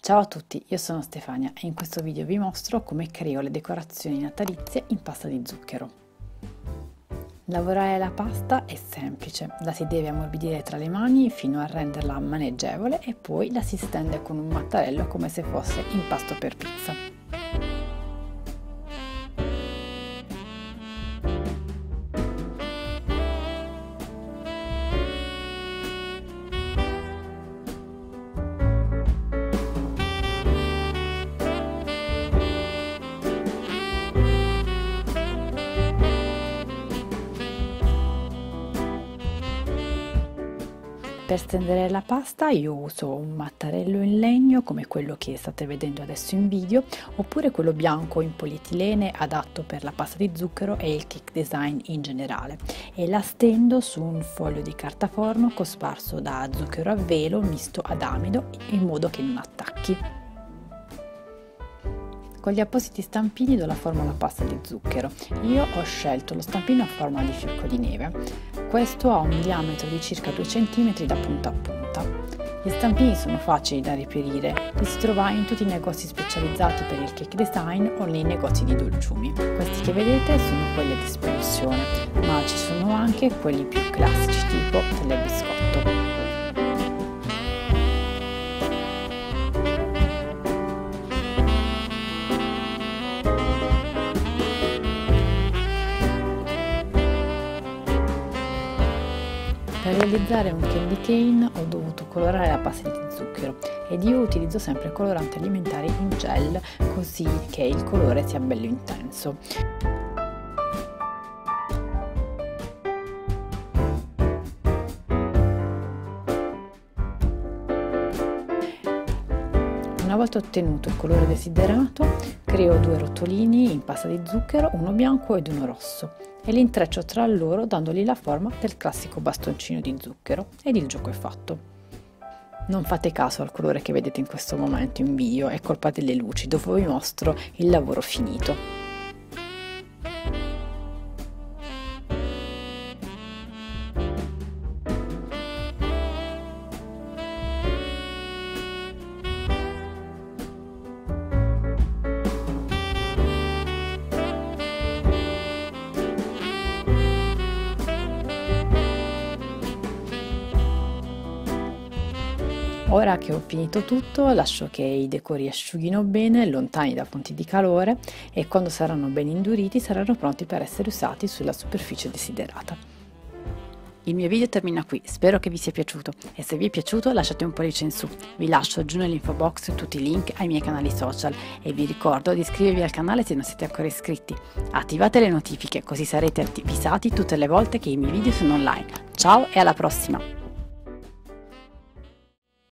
Ciao a tutti, io sono Stefania e in questo video vi mostro come creo le decorazioni natalizie in pasta di zucchero. Lavorare la pasta è semplice, la si deve ammorbidire tra le mani fino a renderla maneggevole e poi la si stende con un mattarello come se fosse impasto per pizza. Per stendere la pasta io uso un mattarello in legno come quello che state vedendo adesso in video, oppure quello bianco in polietilene adatto per la pasta di zucchero e il cake design in generale, e la stendo su un foglio di carta forno cosparso da zucchero a velo misto ad amido in modo che non attacchi. Con gli appositi stampini do la forma alla pasta di zucchero. Io ho scelto lo stampino a forma di fiocco di neve. Questo ha un diametro di circa 2 cm da punta a punta. Gli stampini sono facili da reperire, li si trova in tutti i negozi specializzati per il cake design o nei negozi di dolciumi. Questi che vedete sono quelli a dispersione, ma ci sono anche quelli più classici tipo telebiscotto. Per realizzare un candy cane ho dovuto colorare la pasta di zucchero ed io utilizzo sempre coloranti alimentari in gel così che il colore sia bello intenso. Una volta ottenuto il colore desiderato, creo 2 rotolini in pasta di zucchero, uno bianco ed uno rosso, e li intreccio tra loro dandogli la forma del classico bastoncino di zucchero ed il gioco è fatto. Non fate caso al colore che vedete in questo momento in video, è colpa delle luci, dopo vi mostro il lavoro finito. Ora che ho finito tutto, lascio che i decori asciughino bene, lontani da punti di calore, e quando saranno ben induriti saranno pronti per essere usati sulla superficie desiderata. Il mio video termina qui, spero che vi sia piaciuto e se vi è piaciuto lasciate un pollice in su. Vi lascio giù nell'info box tutti i link ai miei canali social e vi ricordo di iscrivervi al canale se non siete ancora iscritti. Attivate le notifiche così sarete avvisati tutte le volte che i miei video sono online. Ciao e alla prossima!